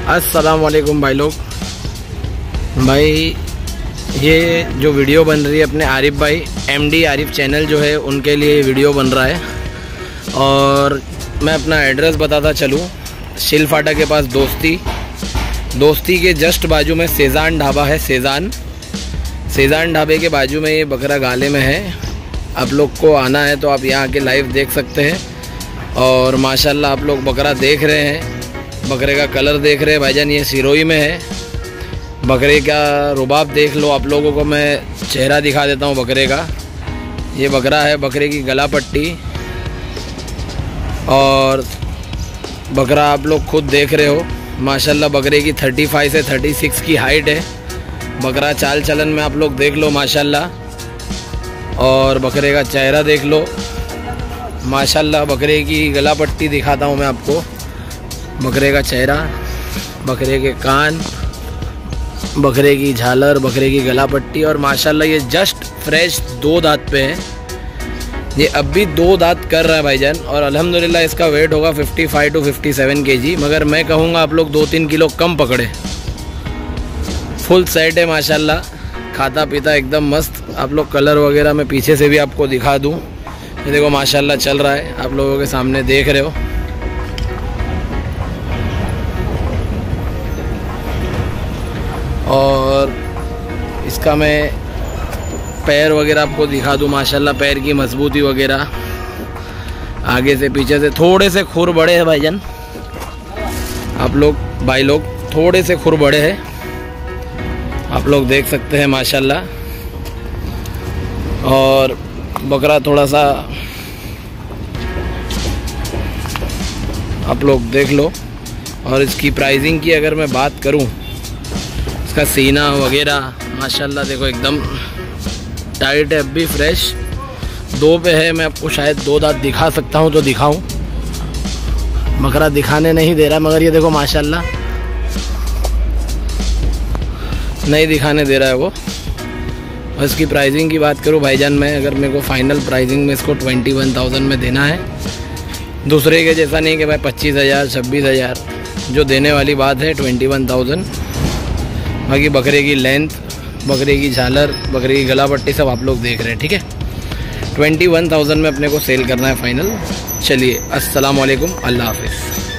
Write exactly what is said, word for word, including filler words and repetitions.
अस्सलाम वालेकुम भाई लोग। भाई ये जो वीडियो बन रही है अपने आरिफ भाई एमडी आरिफ चैनल जो है उनके लिए वीडियो बन रहा है। और मैं अपना एड्रेस बताता चलूँ, शिल फाटा के पास दोस्ती दोस्ती के जस्ट बाजू में सेज़ान ढाबा है। सेज़ान सेज़ान ढाबे के बाजू में ये बकरा गाले में है। आप लोग को आना है तो आप यहाँ आके लाइव देख सकते हैं। और माशाल्लाह आप लोग बकरा देख रहे हैं, बकरे का कलर देख रहे हैं भाईजान, ये सिरोही में है। बकरे का रुबाब देख लो। आप लोगों को मैं चेहरा दिखा देता हूँ बकरे का। ये बकरा है, बकरे की गला पट्टी और बकरा आप लोग खुद देख रहे हो। माशाल्लाह बकरे की पैंतीस से छत्तीस की हाइट है। बकरा चाल चलन में आप लोग देख लो माशाल्लाह। और बकरे का चेहरा देख लो माशाल्लाह। बकरे की गला पट्टी दिखाता हूँ मैं आपको, बकरे का चेहरा, बकरे के कान, बकरे की झालर, बकरे की गला पट्टी। और माशाल्लाह ये जस्ट फ्रेश दो दांत पे है। ये अब भी दो दांत कर रहा है भाईजान। और अल्हम्दुलिल्लाह इसका वेट होगा पचपन टू सत्तावन केजी, मगर मैं कहूँगा आप लोग दो तीन किलो कम पकड़े। फुल सेट है माशाल्लाह, खाता पीता एकदम मस्त। आप लोग कलर वगैरह मैं पीछे से भी आपको दिखा दूँ। ये देखो माशाल्लाह चल रहा है, आप लोगों के सामने देख रहे हो। और इसका मैं पैर वगैरह आपको दिखा दूँ माशाल्लाह, पैर की मजबूती वगैरह। आगे से पीछे से थोड़े से खुर बड़े हैं भाईजान, आप लोग भाई लोग थोड़े से खुर बड़े हैं, आप लोग देख सकते हैं माशाल्लाह। और बकरा थोड़ा सा आप लोग देख लो। और इसकी प्राइसिंग की अगर मैं बात करूं, इसका सीना वगैरह माशाल्लाह देखो एकदम टाइट है, अब भी फ्रेश दो पे है। मैं आपको शायद दो दांत दिखा सकता हूं तो दिखाऊं, बकरा दिखाने नहीं दे रहा, मगर ये देखो माशाल्लाह नहीं दिखाने दे रहा है वो। और इसकी प्राइसिंग की बात करूं भाईजान, मैं अगर मेरे को फाइनल प्राइसिंग में इसको ट्वेंटी वन थाउजेंड में देना है, दूसरे के जैसा नहीं कि भाई पच्चीस हज़ार छब्बीस हज़ार, जो देने वाली बात है ट्वेंटी वन थाउजेंड। बाकी बकरे की लेंथ, बकरे की झालर, बकरे की गला पट्टी सब आप लोग देख रहे हैं, ठीक है। ट्वेंटी वन थाउजेंड में अपने को सेल करना है फाइनल। चलिए अस्सलाम वालेकुम, अल्लाह हाफिज़।